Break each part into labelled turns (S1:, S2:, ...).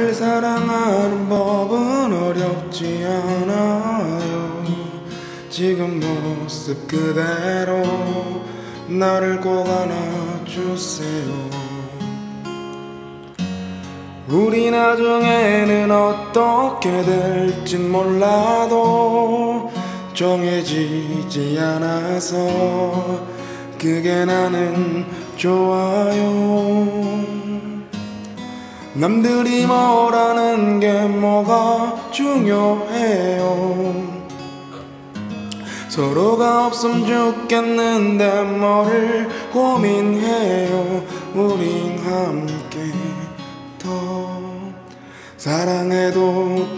S1: 나를 사랑하는 법은 어렵지 않아요. 지금 모습 그대로 나를 꼭 안아주세요. 우리 나중에는 어떻게 될진 몰라도 정해지지 않아서 그게 나는 좋아요. 남들이 뭐라는 게 뭐가 중요해요. 서로가 없으면 좋겠는데 뭐를 고민해요. 우린 함께 더 사랑해도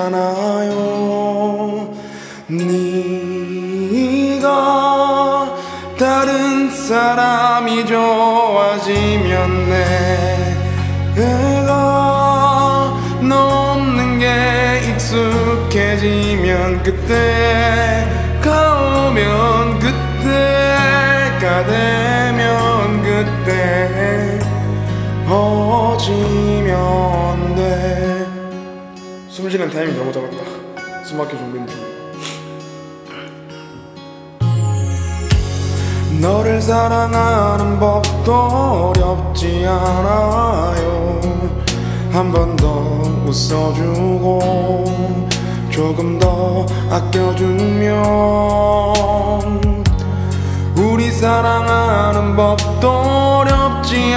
S1: 되잖아요. 네가 다른 사람이 좋아지면 내가 너 없는 게 익숙해지면 그때가 오면 그때가 되면 그때 어지면 돼. 숨쉬는 타이밍 너무 잡았다. 숨막혀 준비는 중. 너를 사랑하는 법도 어렵지 않아요. 한 번 더 웃어주고 조금 더 아껴주면 우리 사랑하는 법도 어렵지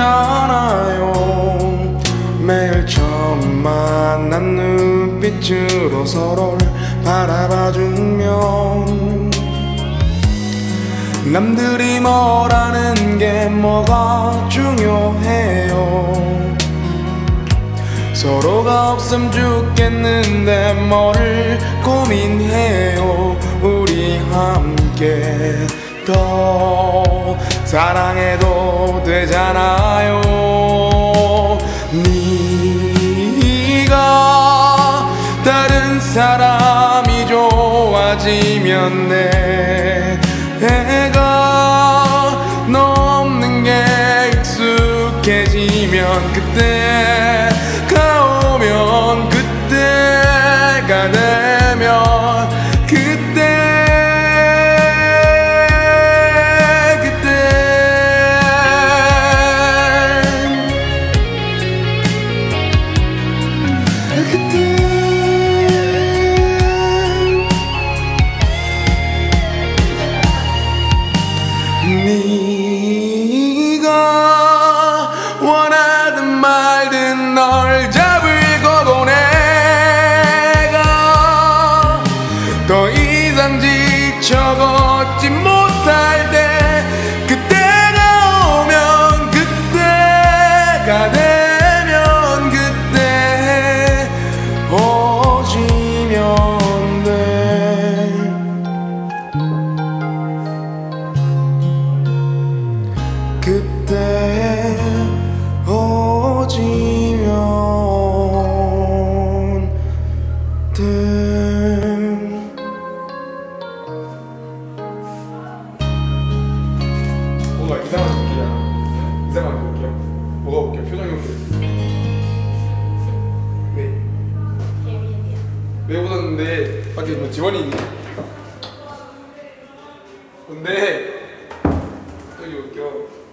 S1: 않아요. 매일 처음 만난 눈빛으로 서로를 바라봐주면 남들이 뭐라는 게 뭐가 중요해요. 서로가 없으면 죽겠는데 뭐를 고민해요. 우리 함께 더 사랑해도 되잖아요. 네가 다른 사람이 좋아지면 내가 너 없는 게 익숙해지면 그때가 오면 그때가 되면 네가 원하든 말든 널 잡을 거고 내가 더 이상 지쳐 걷지 못할 때 그때가 오면 그때가 되면 그때 어지면 돼. 그때 어지면 돼. 뭔가 이상한 느낌이야. 이상한 느낌. 뭐가 웃겨? 표정이 웃겨. 왜? 왜 웃었는데 밖에 뭐 지원이 있니? 근데 저기 웃겨.